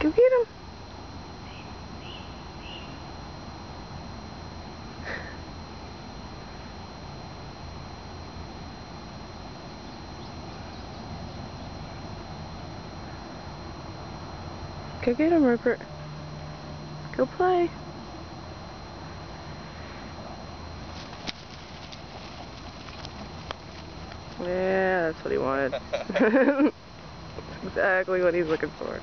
Go get him. Go get him, Rupert. Go play. Yeah, that's what he wanted. That's exactly what he's looking for.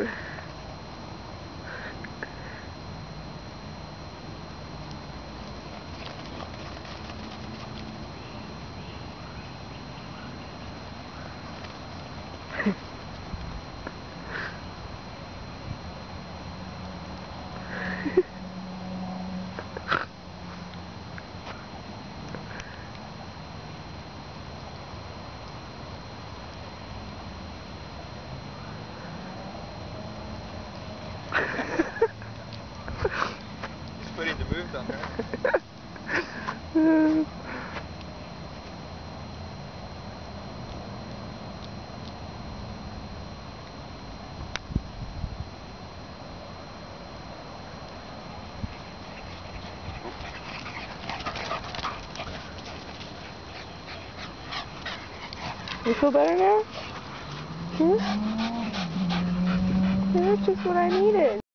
He's putting the moves on her. You feel better now? Hmm? Yeah, that's just what I needed.